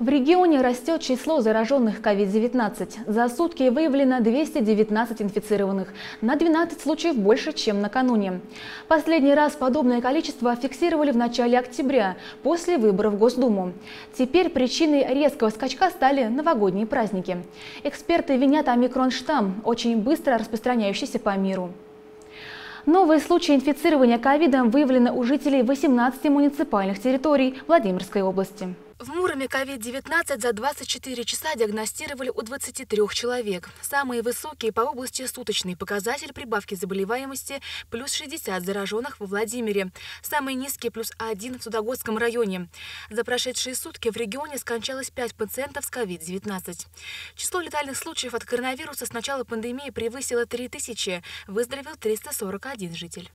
В регионе растет число зараженных COVID-19. За сутки выявлено 219 инфицированных, на 12 случаев больше, чем накануне. Последний раз подобное количество фиксировали в начале октября, после выборов в Госдуму. Теперь причиной резкого скачка стали новогодние праздники. Эксперты винят омикрон-штамм, очень быстро распространяющийся по миру. Новые случаи инфицирования ковидом выявлены у жителей 18 муниципальных территорий Владимирской области. В Муроме COVID-19 за 24 часа диагностировали у 23 человек. Самые высокие по области суточный показатель прибавки заболеваемости – плюс 60 зараженных во Владимире. Самые низкие – плюс 1 в Судогодском районе. За прошедшие сутки в регионе скончалось 5 пациентов с COVID-19. Число летальных случаев от коронавируса с начала пандемии превысило 3000. Выздоровел 341 житель.